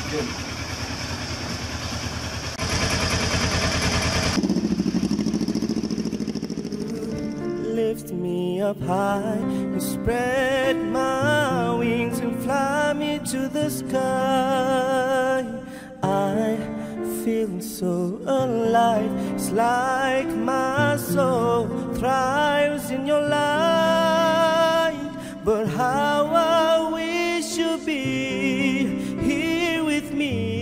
Lift me up high and spread my wings and fly me to the sky. I feel so alive. It's like my soul thrives in your light. But how I wish you'd be here with me.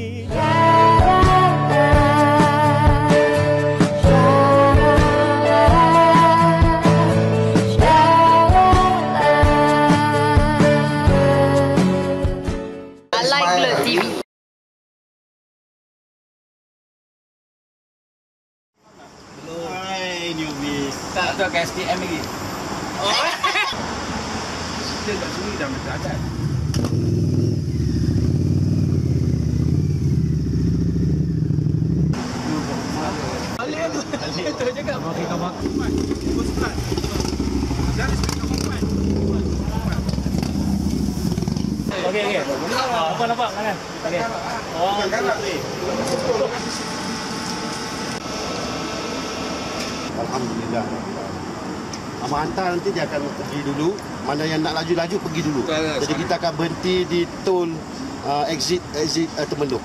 Tak tahu ke SPM lagi. Oh. Kita kat sini dah macam ada. Balik tu. Itu cakap. Kita makan. Okey. Apa nampak kanan? Okey. Oh, kanan ni. Alhamdulillah. Abang hantar nanti dia akan pergi dulu. Mana yang nak laju-laju pergi dulu. Jadi kita akan berhenti di tol exit Temenduk.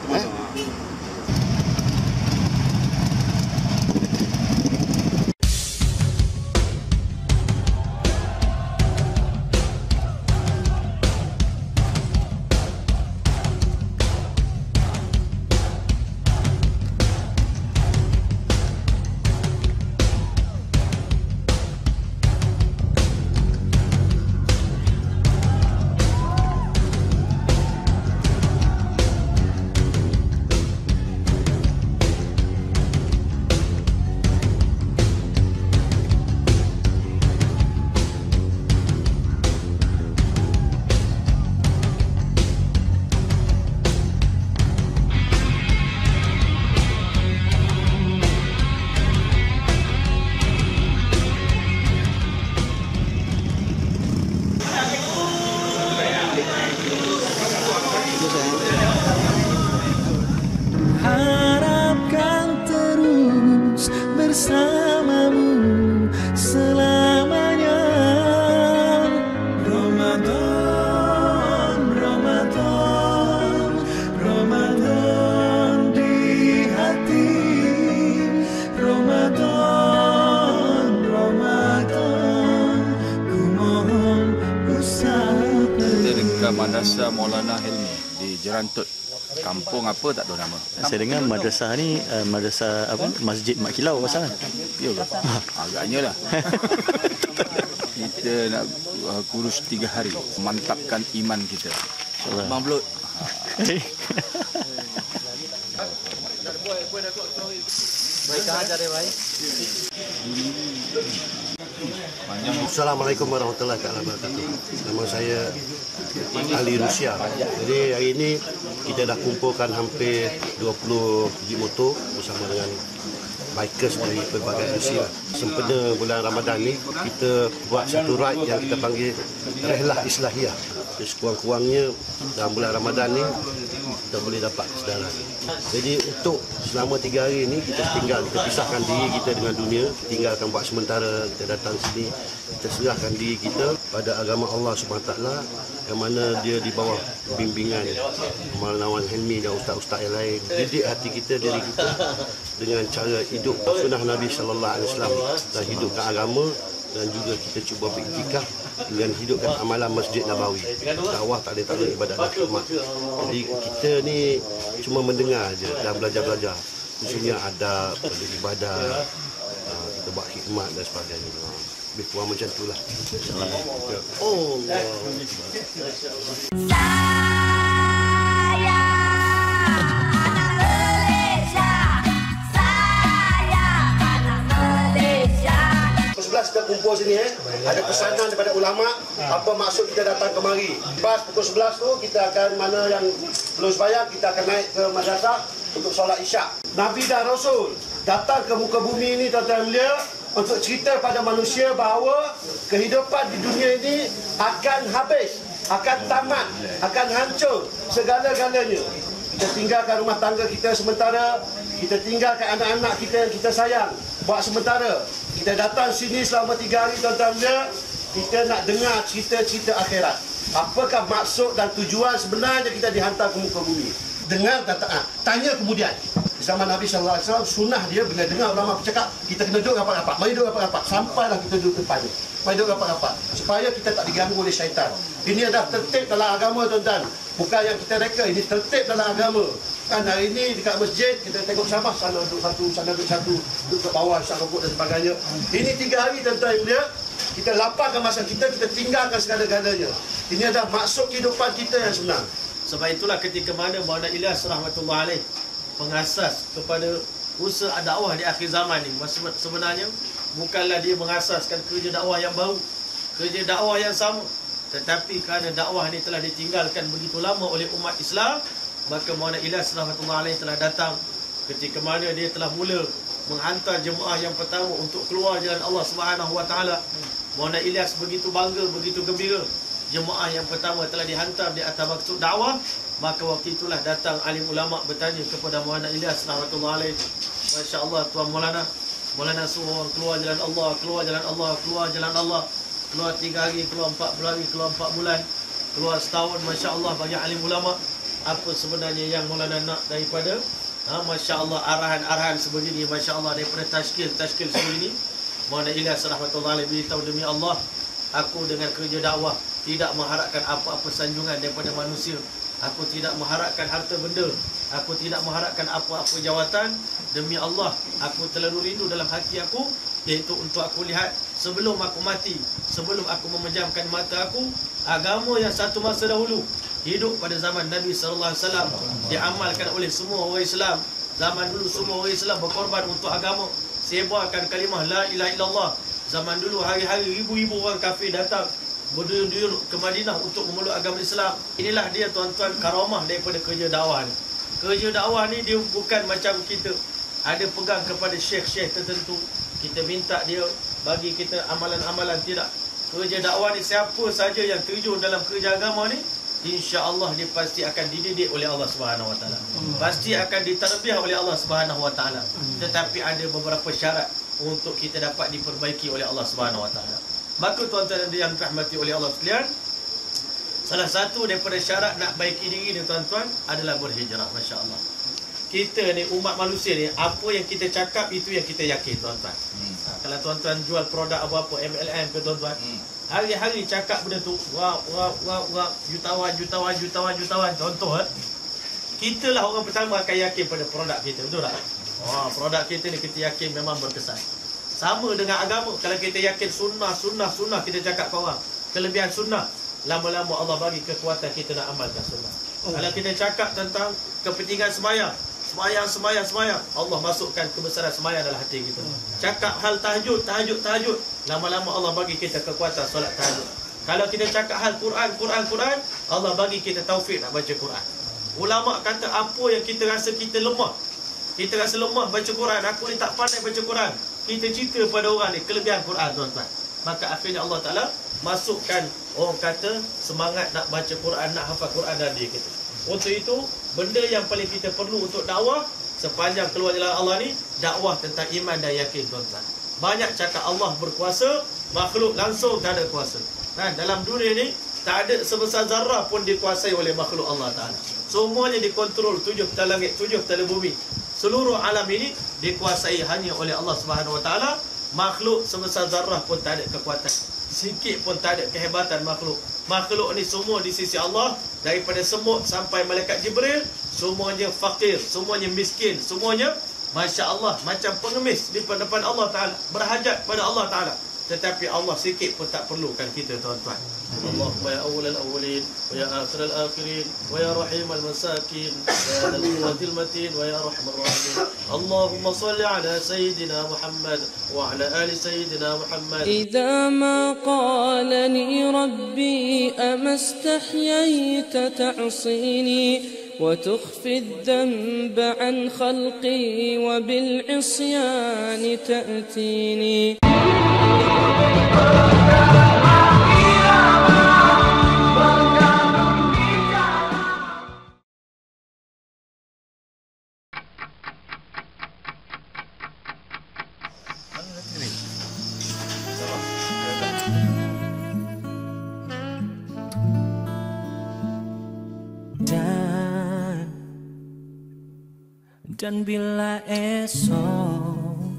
Harapkan terus bersamamu selamanya. Ramadan, Ramadan, Ramadan di hati. Ramadan, Ramadan, ku mohon usaha. Kita dekat Madrasah Maulana Hilmi di Jerantut. Kampung apa tak tahu nama. Saya dengar madrasah ni madrasah apa? Masjid Mak Kilau pasal. Ya ke? Agaknya lah. Kita nak kurus 3 hari, mantapkan iman kita. InsyaAllah. Bang Belut. Assalamualaikum warahmatullahi wabarakatuh. Nama saya Ali Rusia. Jadi hari ini kita dah kumpulkan hampir 20 biji motor bersama dengan bikers dari pelbagai usia. Sempena bulan Ramadan ni kita buat satu ride yang kita panggil Rehlah Islahiyah. Jadi sekurang-kurangnya dalam bulan Ramadan ni kita boleh dapat kesedaran. Jadi untuk selama 3 hari ini kita pisahkan diri kita dengan dunia, tinggalkan buat sementara, kita datang sini, kita serahkan diri kita pada agama Allah SWT yang mana dia di bawah bimbingan Maulana Hilmi dan ustaz-ustaz yang lain. Didik hati kita, diri kita dengan cara hidup sunnah Nabi sallallahu alaihi wasallam dan hidupkan agama, dan juga kita cuba beriktikaf dengan hidupkan amalan Masjid Nabawi. Dakwah tak ada ibadat dan khidmat. Jadi kita ni cuma mendengar aja dan belajar-belajar. Khususnya adab, ibadah, kita buat khidmat dan sebagainya. Lebih kurang macam itulah. Oh kita kumpul sini ada pesanan daripada ulama apa maksud kita datang kemari. Lepas pukul 11 tu kita akan, mana yang belum sembahyang kita akan naik ke madrasah untuk solat Isyak. Nabi dan Rasul datang ke muka bumi ini tuan-tuan mulia untuk cerita pada manusia bahawa kehidupan di dunia ini akan habis, akan tamat, akan hancur segala-galanya. Kita tinggalkan rumah tangga kita sementara, kita tinggalkan anak-anak kita yang kita sayang buat sementara. Kita datang sini selama 3 hari tuan-tuan dia, kita nak dengar cerita-cerita akhirat. Apakah maksud dan tujuan sebenarnya kita dihantar ke muka bumi? Dengar dan taat. Tanya kemudian. Di zaman Nabi SAW, sunnah dia bila dengar ulama bercakap, kita kena duduk rapat-rapat. Mari duduk rapat-rapat. Sampailah kita duduk depannya. Mari duduk rapat-rapat. Supaya kita tak diganggu oleh syaitan. Ini adalah tertib dalam agama tuan-tuan. Bukan yang kita reka. Ini tertib dalam agama. Kan hari ini dekat masjid, kita tengok sama sana duduk satu, sana duduk satu. Duduk ke bawah, isap rokok dan sebagainya. Ini 3 hari tuan-tuan dia. Kita lapangkan masa kita tinggalkan segala-galanya. Ini adalah maksud kehidupan kita yang sebenar. Sebab itulah ketika mana Maulana Ilyas rahmatullah alaih mengasas kepada usaha dakwah di akhir zaman ni, sebenarnya bukanlah dia mengasaskan kerja dakwah yang baru, kerja dakwah yang sama, tetapi kerana dakwah ni telah ditinggalkan begitu lama oleh umat Islam, maka Maulana Ilyas rahmatullah alaih telah datang ketika mana dia telah mula menghantar jemaah yang pertama untuk keluar jalan Allah Subhanahu wa taala. Maulana Ilyas begitu bangga, begitu gembira. Jemaah yang pertama telah dihantar di atas maksud dakwah. Maka waktu itulah datang alim ulama bertanya kepada Maulana Ilyas rahmatullah alaih, Masya Allah Tuan Maulana, Maulana suruh orang keluar jalan Allah, keluar jalan Allah, keluar jalan Allah, keluar 3 hari, keluar 40 hari, keluar 4 bulan, keluar setahun. Masya Allah banyak alim ulama. Apa sebenarnya yang Maulana nak daripada Masya Allah arahan-arahan sebegini, Masya Allah daripada tashkil sebegini. Maulana Ilyas rahmatullah alaih beritahu, demi Allah, aku dengan kerja dakwah tidak mengharapkan apa-apa sanjungan daripada manusia. Aku tidak mengharapkan harta benda. Aku tidak mengharapkan apa-apa jawatan. Demi Allah, aku terlalu rindu dalam hati aku, iaitu untuk aku lihat sebelum aku mati, sebelum aku memejamkan mata aku, agama yang satu masa dahulu hidup pada zaman Nabi SAW, diamalkan oleh semua orang Islam. Zaman dulu semua orang Islam berkorban untuk agama, sebarkan kalimah la ilaha illallah. Zaman dulu hari-hari ribu-ribu orang kafir datang berduyun-duyun ke Madinah untuk memeluk agama Islam. Inilah dia tuan-tuan karamah daripada kerja dakwah ni. Kerja dakwah ni dia bukan macam kita ada pegang kepada syekh-syekh tertentu, kita minta dia bagi kita amalan-amalan. Tidak. Kerja dakwah ni siapa saja yang terjun dalam kerja agama ni, insya-Allah dia pasti akan dididik oleh Allah Subhanahu Wa Taala. Pasti akan ditarbiyah oleh Allah Subhanahu Wa Taala. Tetapi ada beberapa syarat untuk kita dapat diperbaiki oleh Allah Subhanahu Wa Taala. Maka tuan-tuan yang dirahmati oleh Allah sekalian, salah satu daripada syarat nak baiki diri ni tuan-tuan adalah berhijrah. Masya Allah. Kita ni umat manusia ni, apa yang kita cakap itu yang kita yakin tuan-tuan. Kalau tuan-tuan jual produk apa-apa MLM ke tuan-tuan, hari-hari cakap benda tu, wah, jutawan. Contoh kita lah orang pertama akan yakin pada produk kita, betul tak? Produk kita ni kita yakin memang berkesan. Sama dengan agama. Kalau kita yakin sunnah, kita cakap ke orang kelebihan sunnah, lama-lama Allah bagi kekuatan kita nak amalkan sunnah. Kalau kita cakap tentang kepentingan sembahyang, Allah masukkan kebesaran sembahyang dalam hati kita. Cakap hal tahajud, lama-lama Allah bagi kita kekuatan solat tahajud. Kalau kita cakap hal Quran, Allah bagi kita taufik nak baca Quran. Ulama kata apa yang kita rasa kita lemah, baca Quran, aku ni tak pandai baca Quran, kita cerita pada orang ni kelebihan Quran tuan-tuan, maka akhirnya Allah Ta'ala masukkan orang kata semangat nak baca Quran, nak hafal Quran dalam diri kita. Untuk itu, benda yang paling kita perlu untuk dakwah sepanjang keluar jalan Allah ni, dakwah tentang iman dan yakin tuan-tuan. Banyak cakap Allah berkuasa, makhluk langsung tak ada kuasa. Dalam dunia ni tak ada sebesar zarah pun dikuasai oleh makhluk Allah Ta'ala. Semuanya dikontrol 7 petala langit, 7 petala bumi. Seluruh alam ini dikuasai hanya oleh Allah Subhanahu Wa Taala. Makhluk sebesar zarah pun tak ada kekuatan, sikit pun tak ada kehebatan makhluk. Makhluk ni semua di sisi Allah, daripada semut sampai malaikat Jibril, semuanya fakir, semuanya miskin, semuanya Masya Allah macam pengemis di depan Allah Ta'ala, berhajat pada Allah Ta'ala. Tetapi Allah sikit pun tak perlukan kita tuan-tuan. Allahumma ya awwalal awwalin wa ya akhiral akhirin wa ya rahimal masakin wa ya al-quwwatil matin wa ya arhamar rahimin. Allahumma salli ala sayyidina Muhammad wa ala ali sayyidina Muhammad. Idza ma qalani rabbi amastahyayta ta'sini وتخفي الذنب عن خلقي وبالعصيان تأتيني. Dan bila esok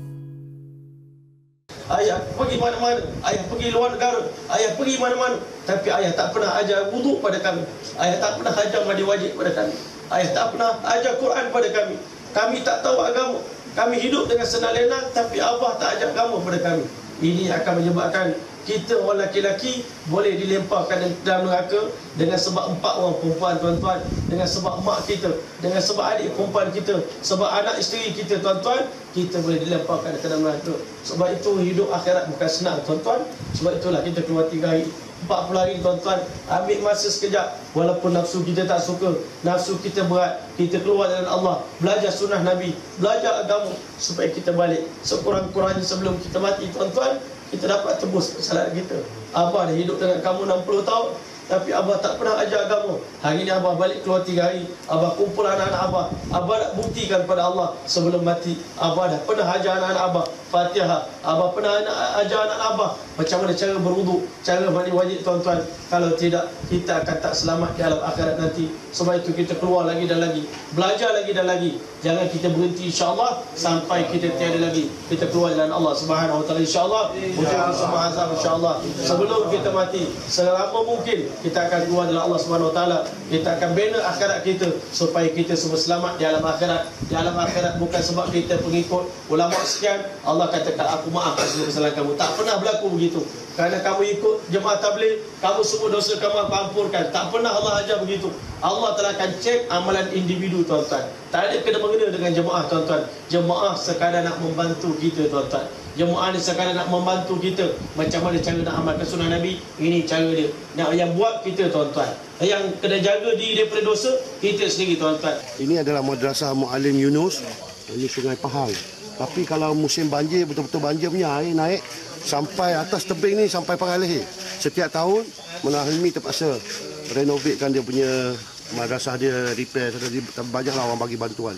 ayah pergi mana-mana, ayah pergi luar negara, ayah pergi mana-mana, tapi ayah tak pernah ajar wuduk pada kami, ayah tak pernah ajar mandi wajib pada kami, ayah tak pernah ajar Quran pada kami. Kami tak tahu agama, kami hidup dengan senang lenang, tapi Abah tak ajar agama pada kami. Ini akan menyebabkan kita orang lelaki-lelaki boleh dilemparkan dalam neraka dengan sebab 4 orang perempuan, tuan-tuan, dengan sebab mak kita, dengan sebab adik perempuan kita, sebab anak isteri kita, tuan-tuan, kita boleh dilemparkan ke dalam neraka. Sebab itu hidup akhirat bukan senang, tuan-tuan. Sebab itulah kita keluar 3 hari 40 hari, tuan-tuan. Ambil masa sekejap, walaupun nafsu kita tak suka, nafsu kita berat, kita keluar jalan Allah, belajar sunnah Nabi, belajar agama, supaya kita balik sekurang-kurangnya sebelum kita mati, tuan-tuan, kita dapat tebus kesalahan kita. Abah dah hidup dengan kamu 60 tahun, tapi Abah tak pernah ajar agama. Hari ini Abah balik keluar 3 hari, Abah kumpul anak-anak Abah, Abah nak buktikan pada Allah sebelum mati, Abah dah pernah ajar anak-anak Abah Fatihah, Abah pernah ajar anak Abah macam mana cara berwuduk, cara mandi wajib, tuan-tuan. Kalau tidak, kita akan tak selamat di alam akhirat nanti. Sebab itu kita keluar lagi dan lagi, belajar lagi dan lagi. Jangan kita berhenti, insya-Allah, sampai kita tiada lagi. Kita keluar jalan Allah Subhanahu Wa Taala, insya-Allah. Mudah semua azab, insya-Allah. Sebelum kita mati, selama mungkin kita akan keluar jalan Allah Subhanahu Wa Taala. Kita akan bina akhirat kita supaya kita semua selamat di alam akhirat. Di alam akhirat bukan sebab kita pengikut ulama sekian, Allah katakan aku maafkan semua kesalahan kamu. Tak pernah berlaku begitu. Kerana kamu ikut jemaah tabligh, kamu semua dosa kamu ampunkan. Tak pernah Allah ajar begitu. Allah telah akan cek amalan individu, tuan-tuan. Tak ada kena-mengena dengan jemaah, tuan-tuan. Jemaah sekadar nak membantu kita, tuan-tuan. Jemaah ni sekadar nak membantu kita macam mana cara nak amalkan sunnah Nabi. Ini cara dia. Nak yang buat kita, tuan-tuan. Yang kena jaga diri daripada dosa, kita sendiri, tuan-tuan. Ini adalah Madrasah Muallim Yunus. Ini Sungai Pahang. Tapi kalau musim banjir, betul-betul banjir punya, air naik sampai atas tebing ni, sampai parai leher. Setiap tahun Menara Hilmi terpaksa renovatekan dia punya madrasah dia, repair. Banyaklah orang bagi bantuan.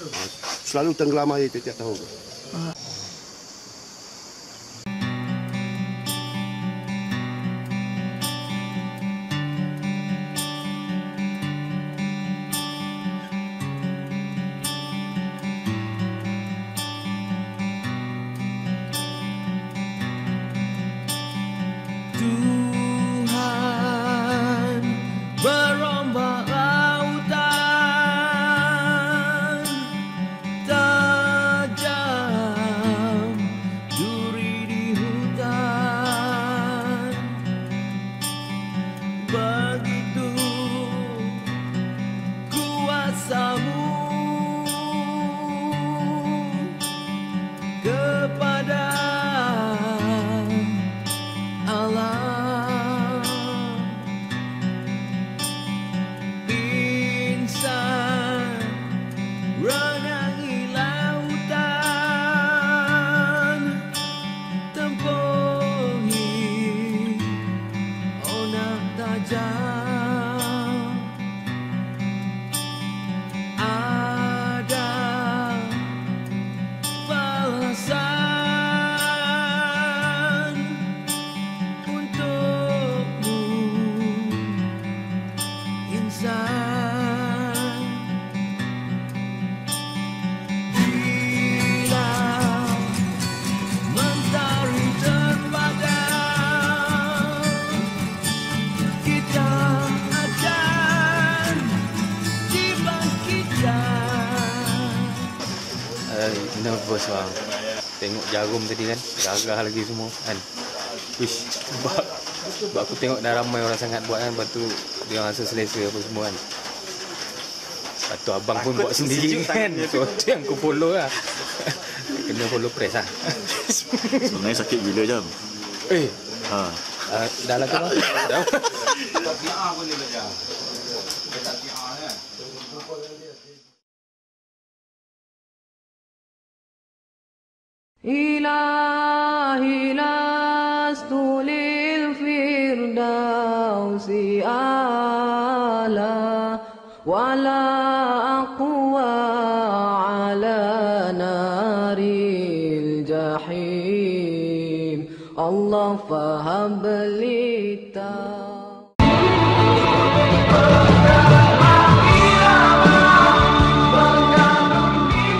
Selalu tenggelam air setiap tahun. Tuhan berombak lautan, tajam duri di hutan, begitu kuasamu kepada alam. Insan renangi lautan, tempuhi onak tajam. Ada balasan untukmu, insan. Bila mentari terpadam, kita akan dibangkitkan. Ini bos bang. Tengok jarum tadi kan, gagah lagi semua kan. Wish, sebab aku tengok dah ramai orang sangat buat kan, lepas tu dia rasa selesa apa semua kan. Lepas tu abang pun buat sendiri kan. So tu yang aku follow lah. Kena follow press lah. Sebenarnya sakit bila jam? Dah lah tu bang. Dah. Tak PR boleh belajar. Dia tak PR kan. إلهي لست للفردوس أعلى ولا أقوى على نار الجحيم الله فهب لي التوبة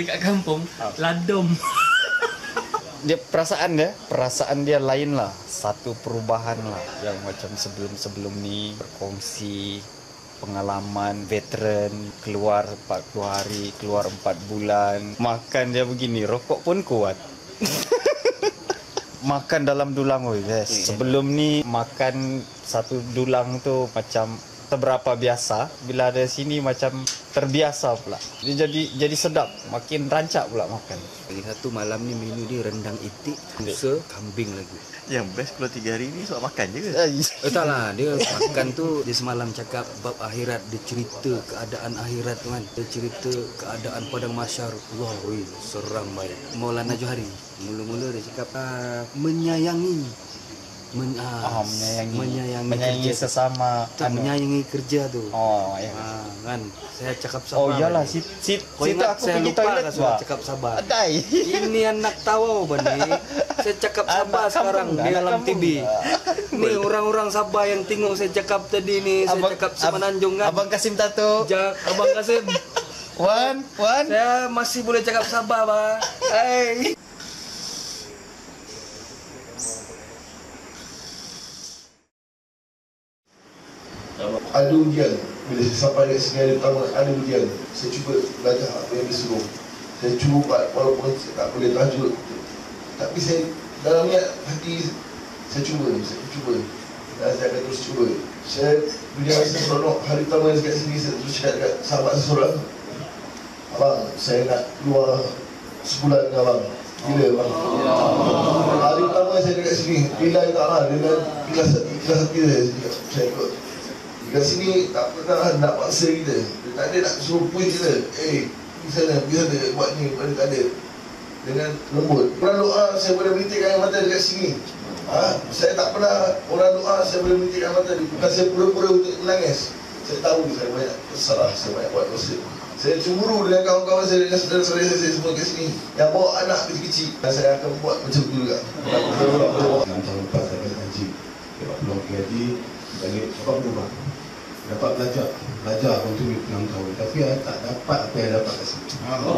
dekat kampung, ladom. Dia perasaan dia lain lah. Satu perubahan lah yang macam sebelum ni berkongsi pengalaman veteran, keluar 40 hari, keluar 4 bulan. Makan dia begini, rokok pun kuat. Makan dalam dulang, yes. Sebelum ni makan satu dulang tu macam seberapa biasa, bila ada sini macam terbiasa pula. Dia jadi sedap, makin rancak pula makan. Lagi satu malam ni menu dia rendang itik, pusa, kambing lagi. Yang best kalau 3 hari ni soal makan je ke? Tak lah, dia makan tu dia semalam cakap bab akhirat, dia cerita keadaan akhirat tu kan. Dia cerita keadaan padang mahsyar. Allah, seram baik. Maulana Johari mula-mula dia cakap menyayangi menyayangi kerja sesama, menyayangi kerja tu. Oh ya. Kan saya cakap sabar. Oh iyalah, Kau situ ingat aku saya pergi lupa toilet saya cakap sabar. Adai. Ini anak tawau bani. Saya cakap sabar sekarang di dalam TV. Ni orang-orang Sabah yang tengok saya cakap tadi ni, saya cakap Semenanjung kan. Abang Kasim tato. Abang Kasim. Wan. Saya masih boleh cakap sabar, Bang. Hai. Ada ujian. Bila saya sampai kat sini hari pertama, ada ujian. Saya cuba belajar apa yang disuruh. Saya cuba buat walaupun saya tak boleh tajud. Tapi saya dalam niat hati saya cuba. Dan saya akan terus cuba. Saya punya rasa seronok. Hari pertama saya kat sini, saya terus cakap dekat sahabat saya seorang, abang, saya nak keluar sebulan dengan abang. Gila abang. Hari pertama saya dekat sini, bila tak lah, dengan ikhlas hati saya ikut. Dekat sini tak pernah nak paksa kita. Dia tak ada nak suruh push kita. Pergi sana, buat ni, pada tak ada. Dengan lembut. Orang doa, saya boleh menitikkan air mata dekat sini. Saya tak pernah orang doa, saya boleh menitikkan air mata. Bukan saya pura-pura untuk menangis. Saya tahu saya banyak bersalah, saya banyak buat dosa. Saya cemburu dengan kawan-kawan saya, dengan saudara-saudara saya semua kat sini yang bawa anak kecil-kecil. Dan saya akan buat macam tu juga. 6 tahun lepas saya balik haji, dapat peluang pergi haji, balik dapat berubah. Dapat belajar untuk 6 tahun. Tapi saya tak dapat apa yang dapat kat sini.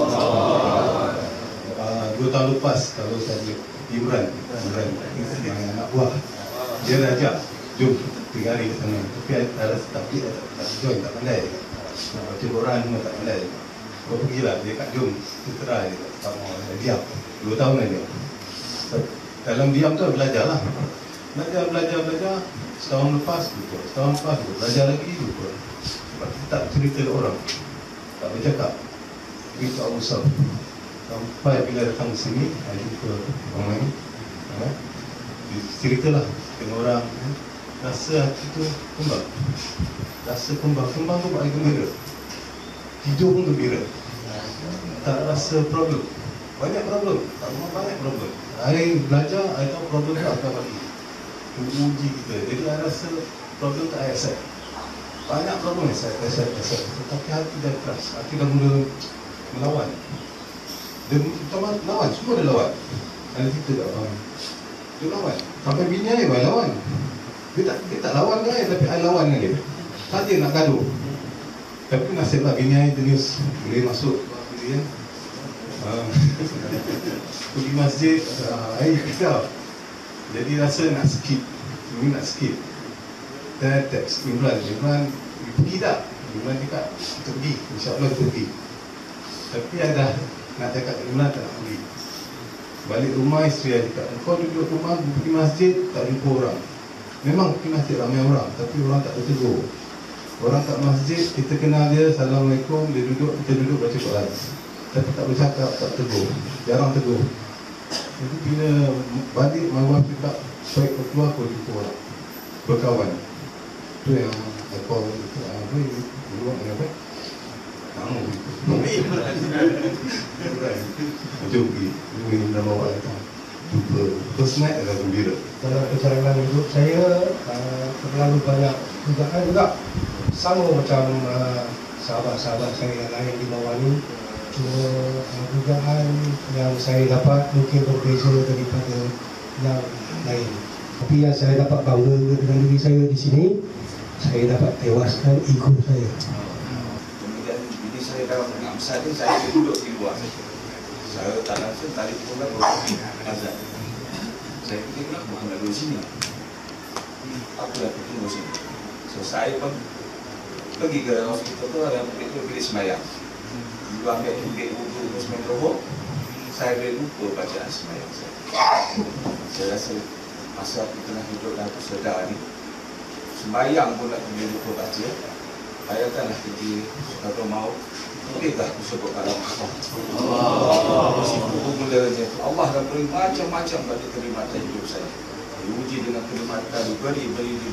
2 tahun lepas, kalau saya Imran yang anak buah, dia ajak, jom 3 hari ke sana. Tapi saya rasa tak join, tak pandai. Nak baca Quran semua tak pandai. Kau pergilah, dia kat jom, kita try. Tak mau, diam 2 tahun aja. Dalam diam tu belajar lah. Belajar. Setahun lepas lupa, belajar lagi lupa. Sebab kita tak cerita ke orang, tak bercakap. Kita usah. Sampai bila datang ke sini, saya jumpa orang lain. Ceritalah dengan orang. Rasa hati tu kembang. Kembang tu buat saya gembira. Tidur pun gembira. Tak rasa problem. Banyak problem. Saya belajar, saya tahu problem tu akan balik. Uji kita. Jadi saya rasa problem tak accept. Banyak problem accept. Tetapi hati dah keras. Hati dah mula melawan. Dia utama lawan, semua dia lawan. Ada kita tak faham. Dia lawan. Sampai bini saya pun lawan. Dia tak lawan dengan saya, tapi saya lawan dengan dia. Saja nak gaduh. Tapi nasiblah bini saya jenis boleh masuk dia. Pergi masjid, saya kata. Jadi rasa nak skip. Dan teks Imran pergi tak? Imran cakap kita pergi, insyaAllah kita pergi. Tapi ada nak cakap Imran tak nak pergi. Balik rumah isteri saya cakap, kau duduk rumah pergi masjid tak jumpa orang. Memang pergi masjid ramai orang, tapi orang tak bertegur. Orang kat masjid kita kenal dia, Assalamualaikum, dia duduk, kita duduk baca Quran. Tapi tak bercakap, tak tegur, jarang tegur. Jadi bila balik mahu cakap, baik kau keluar kau jumpa orang, berkawan. Itu yang apa duluan dengan apa? Kamu jom pergi, ini nama awak datang jumpa. First night adalah gembira. Dalam perjalanan hidup saya terlalu banyak godaan juga. Sama macam sahabat-sahabat saya yang lain di bawah ni. Cuma godaan yang saya dapat mungkin berbeza daripada yang lain. Tapi yang saya dapat bangga dengan diri saya di sini, saya dapat tewaskan ego saya. Kemudian bila saya dalam anak besar ni, saya duduk di luar. Saya tak langsung tarik pula azan. Saya fikir bukan dari sini. Apa yang tunggu sini? So saya pun pergi ke hospital tu ada pergi semayang. Dua ambil bilik wudu terus main rohok. Saya boleh lupa bacaan semayang saya. Saya rasa masa aku tengah hidup dan aku sedar ni, semayang pun nak boleh lupa baca. Bayangkanlah pergi Soekarno maut, bolehkah aku sebut kalam Allah. Situ mulanya Allah dah beri macam-macam bagi kenikmatan hidup saya. Diuji dengan kenikmatan, diberi.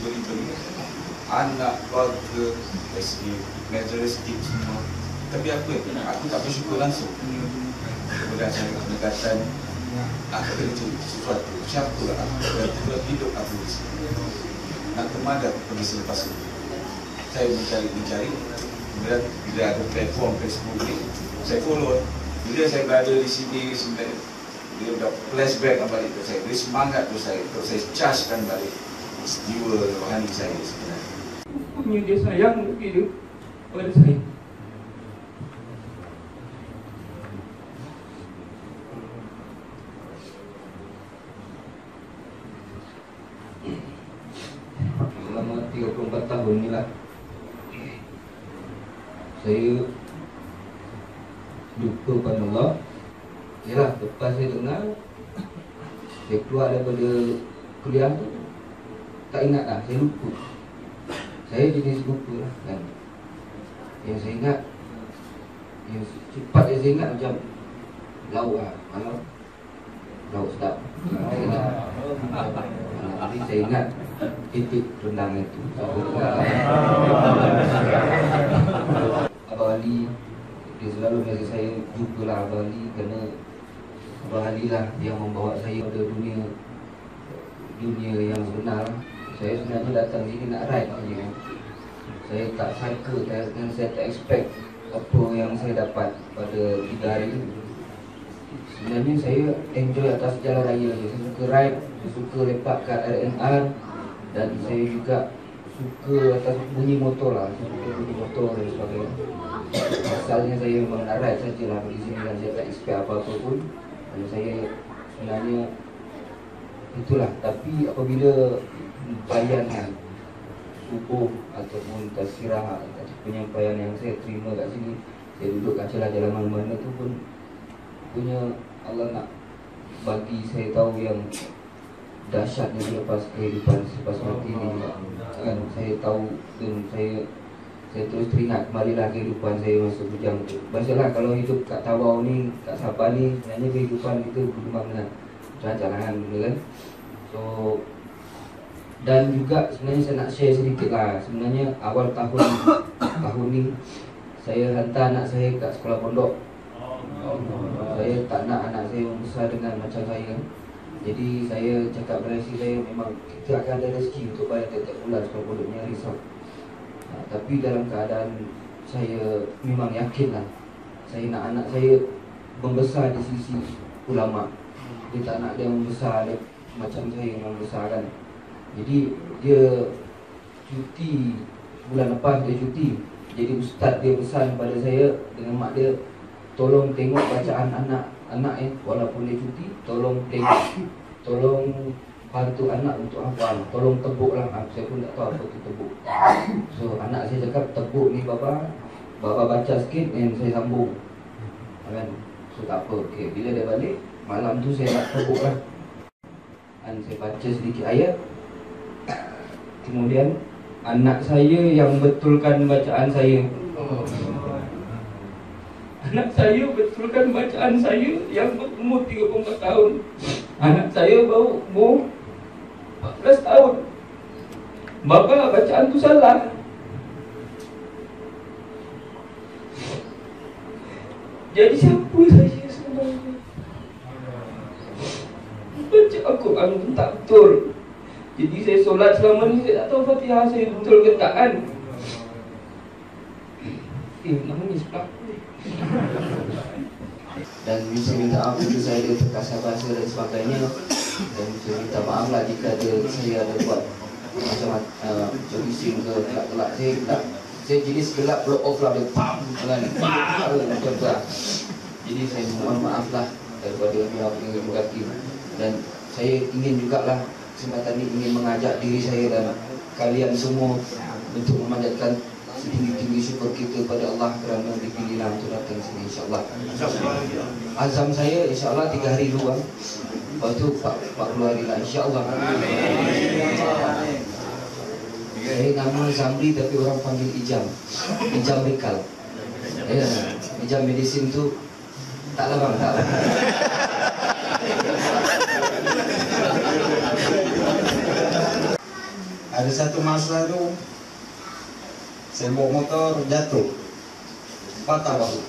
Anak, keluarga, rezeki, meja rezeki semua. Tapi apa? Aku tak bersyukur langsung. Kemudian saya pendekatan, aku kena cari sesuatu. Siapalah aku? Dan hidup aku di sini. Nak ke mana aku pergi selepas ini? Saya mencari. Kemudian bila ada platform Facebook ni, saya follow. Bila saya berada di sini, sebenarnya dia dah flashback balik ke saya. Beri semangat tu saya, untuk saya chargekan balik jiwa rohani saya sebenarnya. Punya dia sayang dia pada saya. Selama 34 tahun ni lah saya lupa pada Allah. Yalah, lepas saya dengar, saya keluar daripada kuliah tu, tak ingat lah, saya lupa. Saya jenis lupa lah kan. Yang saya ingat, yang cepat yang saya ingat macam lauk lah, malam lauk sedap. Jadi saya ingat titik rendang itu. Abang Ali, dia selalu biasa saya jumpa lah Abang Ali, kerana Abang Ali lah yang membawa saya pada dunia yang sebenar. Saya sebenarnya datang sini nak ride saja. Saya tak sangka dan saya tak expect apa yang saya dapat pada 3 hari ini. Sebenarnya saya enjoy atas jalan raya je. Saya suka ride, saya suka lepak kat RNR, dan saya juga suka atas bunyi motor lah. Saya suka bunyi motor dan sebagainya. Asalnya saya memang nak ride sajalah di sini dan saya tak expect apa-apa pun. Dan saya sebenarnya itulah. Tapi apabila bayangan subuh ataupun tasirah atau penyampaian yang saya terima kat sini, saya duduk kat celah jalan mana-mana tu pun punya Allah nak bagi saya tahu yang dahsyatnya selepas kehidupan selepas mati ni kan. Saya tahu dan saya terus teringat kembalilah kehidupan saya masa bujang tu. Biasalah kalau hidup kat Tawau ni, kat Sabah ni, sebenarnya kehidupan kita berkembang dengan jalan-jalan kan. So dan juga sebenarnya saya nak share sedikit lah. Sebenarnya awal tahun ni saya hantar anak saya kat sekolah pondok. Saya tak nak anak saya membesar dengan macam saya. Jadi saya cakap dengan isteri saya, memang kita akan ada rezeki untuk bayar tiap-tiap bulan sekolah pondoknya risau. Tapi dalam keadaan saya memang yakin lah, saya nak anak saya membesar di sisi ulama. Dia tak nak dia membesar dia macam saya membesar kan. Jadi dia cuti bulan lepas, dia cuti. Jadi ustaz dia pesan pada saya dengan mak dia, tolong tengok bacaan anak walaupun dia cuti, tolong tengok, tolong bantu anak untuk hafal, tolong tebuk lah. Saya pun tak tahu apa tu tebuk. So anak saya cakap, tebuk ni bapa baca sikit dan saya sambung kan. So tak apa, okay. Bila dia balik malam tu saya nak tebuk lah, dan saya baca sedikit ayat. Kemudian anak saya yang betulkan bacaan saya. Anak saya betulkan bacaan saya yang berumur 34 tahun. Anak saya baru umur 14 tahun. Bapa, bacaan tu salah. Jadi siapa saya sebenarnya? Baca Al-Quran pun tak betul. Jadi saya solat selama ni saya tak tahu Fatihah saya betul ke tak kan. Nangis pula. Dan saya minta maaf jika saya ada terkasar bahasa dan sebagainya. Dan saya minta maaf lah jika saya ada buat macam bising ke kelak-kelak. Saya jenis gelap blow off lah, dia pam kan, macam tu lah. Jadi saya mohon maaf lah daripada pihak negatif, dan saya ingin juga lah kesempatan ini ingin mengajak diri saya dan kalian semua untuk memanjatkan setinggi-tinggi syukur kita pada Allah kerana dipilihlah untuk datang sini, insyaAllah. Azam saya insyaAllah 3 hari dulu, lepas tu 40 hari lah, insyaAllah. Saya nama Zamri tapi orang panggil Ijam, Ijam Bekal. Ya, Ijam medisin tu taklah bang, taklah. Ada satu masa tu saya bawa motor jatuh, patah bahu.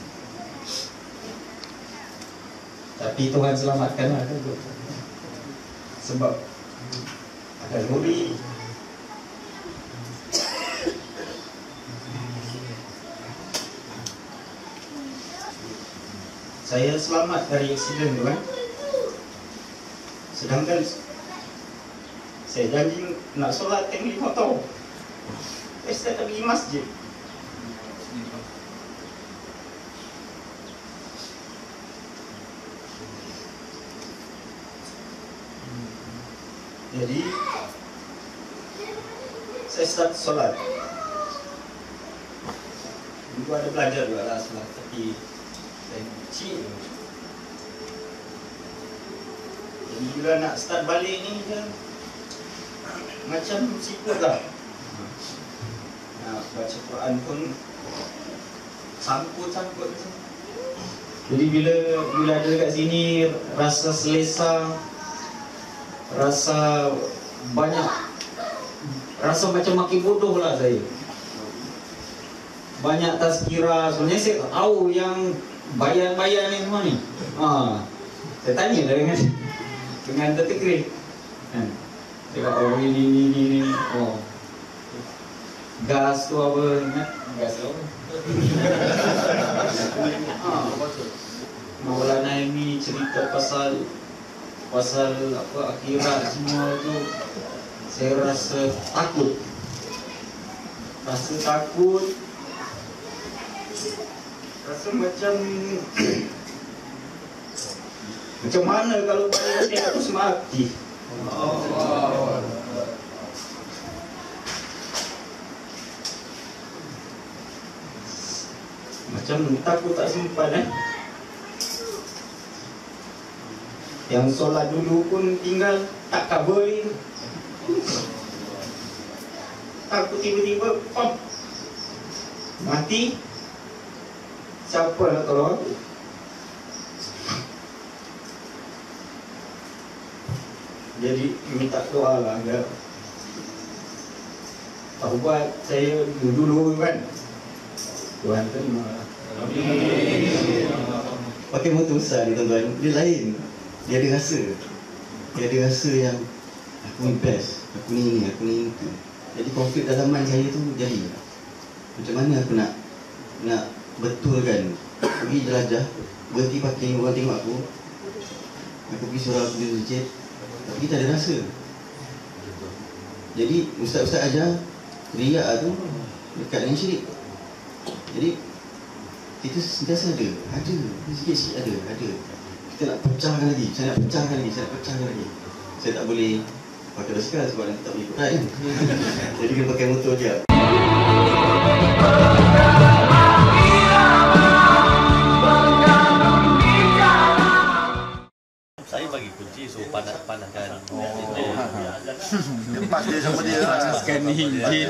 Tapi Tuhan selamatkan lah, sebab ada lori saya selamat dari aksiden tu kan. Sedangkan saya janji nak solat tengok motor, saya tak pergi masjid. Jadi saya start solat. Dulu ada belajar juga lah solat, tapi saya kecil. Jadi bila nak start balik ni kan macam sikut lah. Nak baca Quran pun sangkut-sangkut. Jadi bila ada kat sini rasa selesa, rasa banyak, rasa macam makin bodoh lah saya. Banyak tazkirah, sebenarnya saya tak tahu yang bayan-bayan ni semua ni. Saya tanya lah dengan Datuk Grey. Saya kata, oh ini, oh gas tu apa, ingat? Gas tu apa? Maulana ini cerita pasal apa akhirat semua tu, saya rasa takut. Rasa macam macam mana kalau balik aku semati. Macam takut tak sempat Yang solat dulu pun tinggal tak kabel. Takut tiba-tiba pop mati. Siapa nak tolong aku? Jadi minta doa lah agar taubat saya dulu kan. Tuhan terima. Pakai motor besar ni tuan-tuan, dia lain. Dia ada rasa yang aku ni best, aku ni itu. Jadi konflik dalaman saya tu jadi macam mana aku nak betulkan. Pergi jelajah, berhenti parking, orang tengok aku pergi surau, aku pergi masjid, tapi kita ada rasa. Jadi ustaz-ustaz ajar riak tu dekat dengan syirik. Jadi kita sentiasa ada sikit-sikit ada. Kita nak pecahkan lagi, saya nak pecahkan lagi. Saya tak boleh pakai basikal sebab nanti tak boleh ikut kan. Jadi kena pakai motor je. Saya bagi kunci so panaskan. Tempat dia sama dia. Panaskan enjin.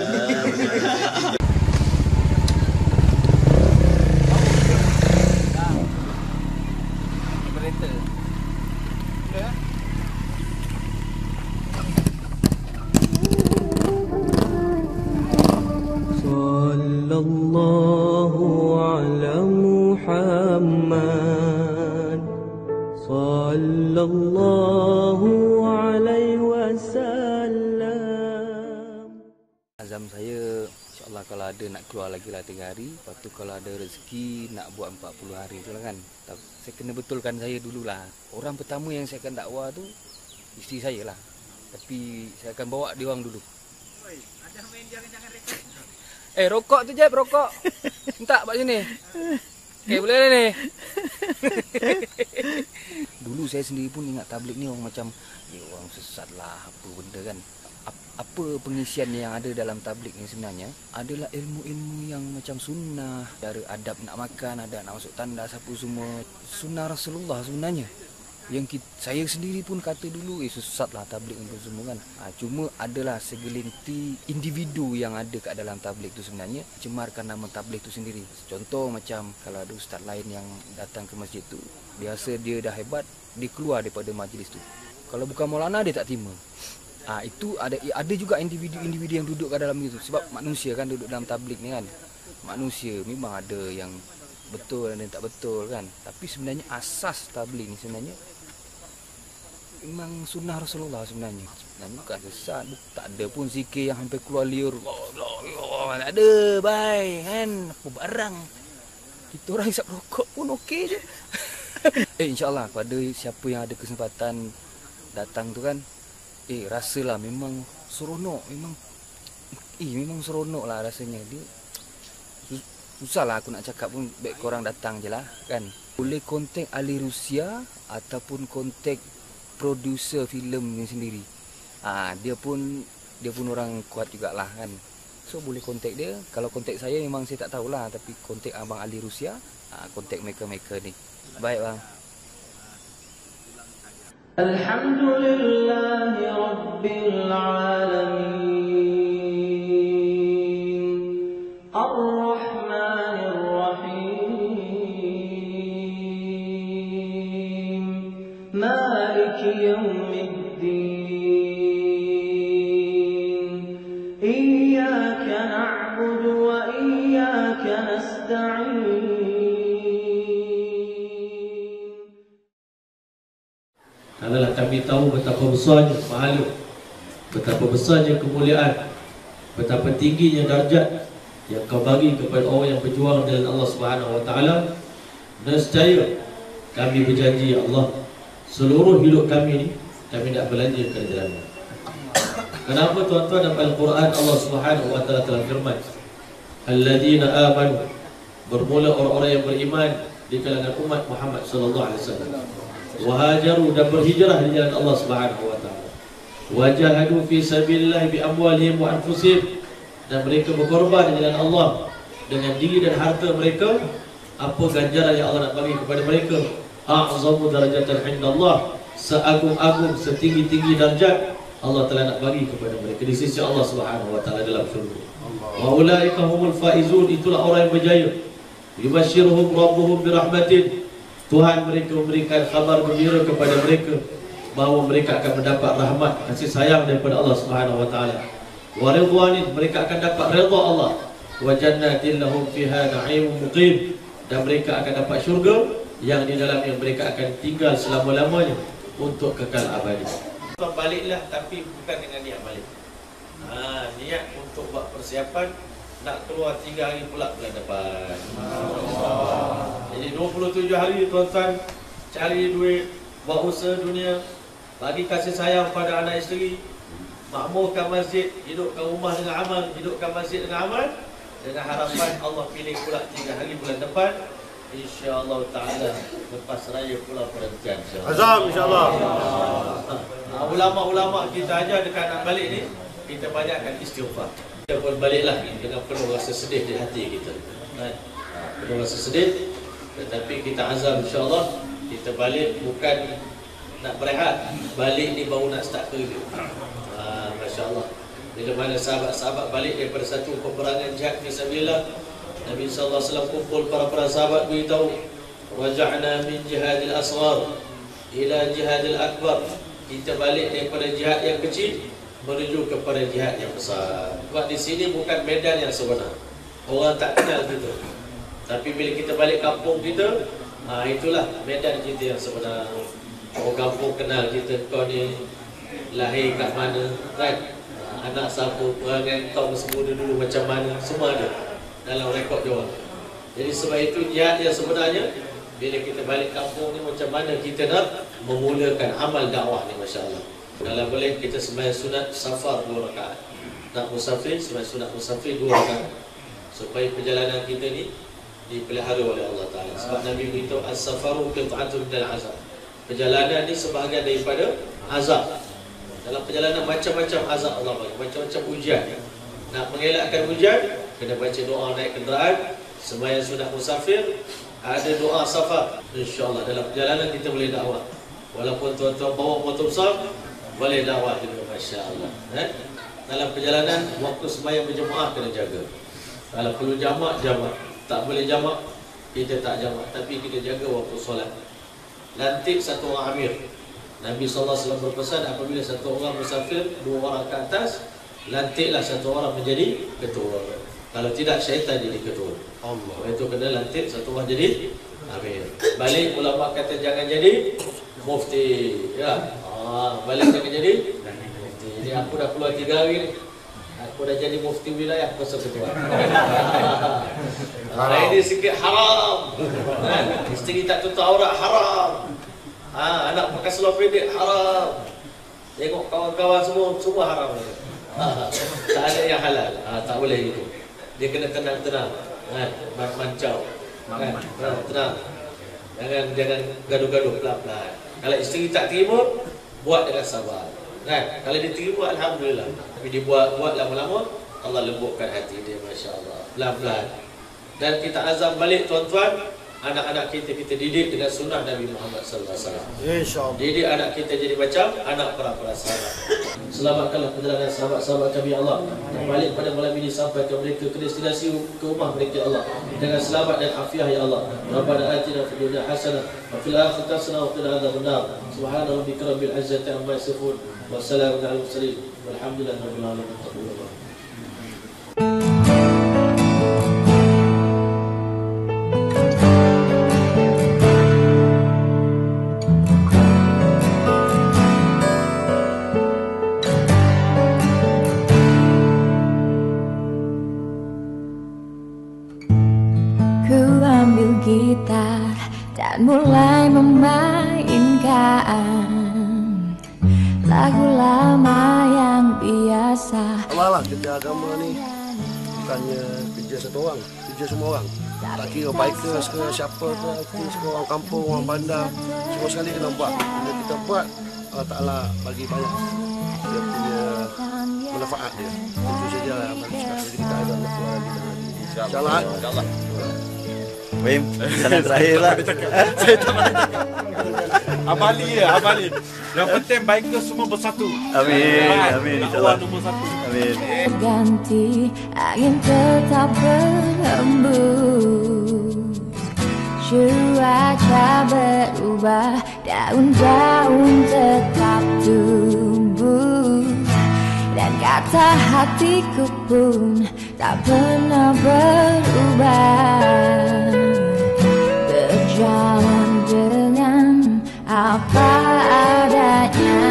Sallallahu ala Muhammad Sallallahu alaihi wasallam. Azam saya insyaAllah kalau ada nak keluar lagi lah 3 hari. Lepas tu kalau ada rezeki nak buat 40 hari tu lah kan. Saya kena betulkan saya dululah. Orang pertama yang saya akan dakwah tu isteri saya lah. Tapi saya akan bawa dia orang dulu. Rokok tu je, rokok. Minta kat sini. boleh ni. Dulu saya sendiri pun ingat tabligh ni orang macam orang sesat lah apa benda kan. Apa pengisian yang ada dalam tabligh ni sebenarnya adalah ilmu-ilmu yang macam sunnah, cara adab nak makan, ada nak masuk tandas apa semua. Sunnah Rasulullah sebenarnya. Yang saya sendiri pun kata dulu sesatlah tabligh itu semua kan. Cuma adalah segelintir individu yang ada kat dalam tabligh tu sebenarnya cemarkan nama tabligh tu sendiri. Contoh macam kalau ada ustaz lain yang datang ke masjid tu, biasa dia dah hebat, dia keluar daripada majlis tu. Kalau bukan Maulana dia tak terima. Itu ada juga individu-individu yang duduk kat dalam itu. Sebab manusia kan duduk dalam tabligh ni kan. Manusia memang ada yang betul dan tak betul kan. Tapi sebenarnya asas tabligh ni sebenarnya memang sunnah Rasulullah sebenarnya. Dan bukan sesat, tak ada pun zikir yang sampai keluar liur. Tak ada, bye kan. Apa barang. Kita orang hisap rokok pun okey je. InsyaAllah pada siapa yang ada kesempatan datang tu kan, rasalah memang seronok. Memang seronok lah rasanya. Dia susahlah aku nak cakap pun, baik korang datang je lah kan. Boleh kontak ahli Rusia ataupun kontak producer filem ni sendiri. Dia pun orang kuat jugalah kan. So boleh kontak dia. Kalau kontak saya memang saya tak tahulah, tapi kontak abang ahli Rusia, kontak mereka ni. Baik bang. Alhamdulillahi Rabbil Alamin Ar-Rahmanir Rahim Maliki Yawmiddin Iyyaka na'budu wa iyyaka nasta'in. Adalah kami tahu betapa besarnya pahala, betapa besarnya kemuliaan, betapa tingginya darjat yang kau bagi kepada orang yang berjuang dengan Allah Subhanahu Wa Taala. Nescaya kami berjanji ya Allah, seluruh hidup kami ni kami nak belanjakan jalan-Mu. Kenapa tuan-tuan dalam Al-Quran Allah Subhanahu Wa Taala telah firman, alladzina amanu, bermula orang-orang yang beriman di kalangan umat Muhammad sallallahu alaihi wasallam. Wahajaru, dan berhijrah di jalan Allah Subhanahu wa taala. Wajahadu fi sabilillah bi amwalihim wa anfusihim, dan mereka berkorban di jalan Allah dengan diri dan harta mereka. Apa ganjaran yang Allah nak bagi kepada mereka? A'zamu darajatan indallah, seagung-agung, setinggi-tinggi darjat Allah telah nak bagi kepada mereka di sisi Allah Subhanahu wa taala dalam syurga. Wa ulaika humul faizun, itulah orang yang berjaya. Yubashshiruhum rabbuhum birahmatin, Tuhan mereka memberikan khabar gembira kepada mereka bahawa mereka akan mendapat rahmat, kasih sayang daripada Allah Subhanahu wa taala. Wa ridwanin, mereka akan dapat redha Allah. Wa jannatin lahum fiha na'imun muqim, dan mereka akan dapat syurga yang di dalamnya mereka akan tinggal selama-lamanya untuk kekal abadi. Baliklah, tapi bukan dengan niat balik. Niat untuk buat persiapan nak keluar 3 hari pula bulan depan. Jadi 27 hari tuan-tuan cari duit, buat usaha dunia, bagi kasih sayang pada anak isteri, makmurkan masjid, hidupkan rumah dengan amal, hidupkan masjid dengan amal, dengan harapan Allah pilih pula 3 hari bulan depan, insya-Allah taala lepas raya pula perhentian. Azam insya-Allah. Ulama-ulama kita ajar dekat nak balik ni, kita banyakkan istighfar. Kita pun baliklah dengan penuh rasa sedih di hati kita. Penuh rasa sedih, tetapi kita azam insya-Allah kita balik bukan nak berehat, balik ni baru nak start kerja. Masya-Allah. Bila mana sahabat-sahabat balik daripada satu peperangan jihad fisabilillah, Nabi sallallahu alaihi wasallam kumpul para sahabat beritahu, raja'na min jihadil asghar ila jihadil akbar. Kita balik daripada jihad yang kecil menuju kepada jihad yang besar. Sebab di sini bukan medan yang sebenar. Orang tak kenal kita. Tapi bila kita balik kampung kita, itulah medan kita yang sebenar. Orang kampung kenal kita, kau ni lahir kat mana, kan? Anak siapa, perangai kau semua dulu macam mana, semua ada dalam rekod dia orang. Jadi sebab itu jihad yang sebenarnya, bila kita balik kampung ni macam mana kita nak memulakan amal dakwah ni, masya-Allah. Kalau boleh kita sembahyang sunat safar 2 rakaat. Nak musafir, sembahyang sunat musafir 2 rakaat. Supaya perjalanan kita ni dipelihara oleh Allah Ta'ala. Sebab Nabi beritahu as-safaru qit'atun minal azab. Perjalanan ni sebahagian daripada azab. Dalam perjalanan macam-macam azab Allah bagi, macam-macam ujian. Nak mengelakkan ujian, kena baca doa naik kenderaan, sembahyang sunat musafir, ada doa safar. InsyaAllah dalam perjalanan kita boleh dakwah. Walaupun tuan-tuan bawa motor besar, boleh dakwah juga, Masya Allah. Dalam perjalanan, waktu sembahyang berjemaah kena jaga. Kalau perlu jamak, jamak. Tak boleh jamak, kita tak jamak. Tapi kita jaga waktu solat. Lantik satu orang amir. Nabi SAW berpesan apabila satu orang musafir, 2 orang ke atas, lantiklah satu orang menjadi ketua. Kalau tidak, syaitan jadi ketua. Allah. Itu kena lantik satu orang jadi amir. Balik ulama kata jangan jadi mufti. Ya. Balik jangan jadi mufti. Jadi aku dah keluar 3 hari ni. Aku dah jadi mufti wilayah pasal ketua. Ini sikit haram. Isteri tak tutup aurat haram. Anak pakai seluar pendek haram. Tengok kawan-kawan semua haram. Tak ada yang halal. Tak boleh itu. Dia kena tenang-tenang. Mancau. Tenang. Jangan gaduh-gaduh, pelan-pelan. Kalau isteri tak terima, buat dengan sabar. Kalau dia terima, alhamdulillah. Tapi dia buat lama-lama, Allah lembutkan hati dia, Masya Allah. Pelan-pelan. Dan kita azam balik, tuan-tuan, anak-anak kita didik dengan sunnah Nabi Muhammad sallallahu alaihi wasallam. InsyaAllah. Didik anak kita jadi macam anak para sahabat. Selamatkanlah perjalanan sahabat-sahabat kami, Allah. Dan balik pada malam ini sampai ke mereka ke destinasi ke rumah mereka, Allah. Dengan selamat dan afiah, ya Allah. Rabbana atina fid dunya hasanah wa fil akhirati hasanah wa qina adzabannar. Subhana rabbika rabbil izzati amma yasifun. Wassalamu ala al-mursalin. Walhamdulillahi rabbil alamin. Gitar dan mulai memainkan lagu lama yang biasa. Alah kerja agama ni bukannya kerja satu orang, kerja semua orang. Tak kira bikers ke siapa ke, artis ke, orang kampung, orang bandar, semua sekali kena buat. Bila kita buat, Allah Ta'ala bagi banyak dia punya manfaat dia. Itu saja amal kita. Jadi kita ada Allah Ta'ala. InsyaAllah. Wim, salam terakhir lah. Saya tak mana cakap. Amali ya, amali. Yang penting biker semua bersatu. Amin, amin. Dakwah nombor 1. Amin. Ganti angin tetap berhembus, cuaca berubah, daun-daun tetap tumbuh, dan kata hatiku pun tak pernah berubah. Berjalan dengan apa adanya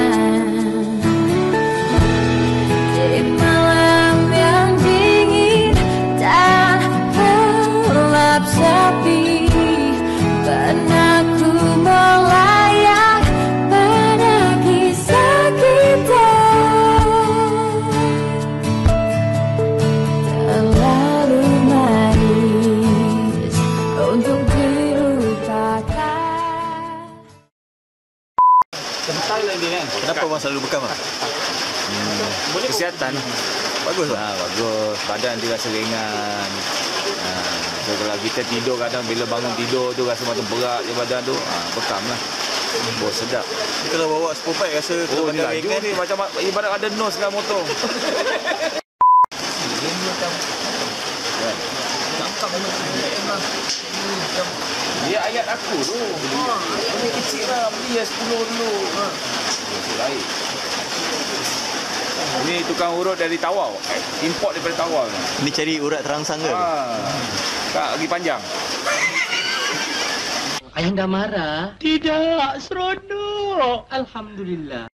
di malam yang dingin dan gelap sepi. Pernah ku melayang pada kisah kita, terlalu manis untuk dilupakan. Kental lagi kan? Kenapa abang selalu bekam? Kesihatan. Bagus lah. Bagus. Badan tu rasa ringan. So kalau kita tidur kadang bila bangun tidur tu rasa macam berat je badan tu, bekam lah. Oh sedap. Kalau bawa sportbike rasa badan ringan ni macam ibarat ada nose dalam motor. Dia ayat aku tu. Ini kecil lah, beli 10 dulu. Baik. Ini tukang urut dari Tawau. Import daripada Tawau. Ini cari urat terangsang ke? Tak, lagi panjang. Ayah dah marah? Tidak, seronok. Alhamdulillah.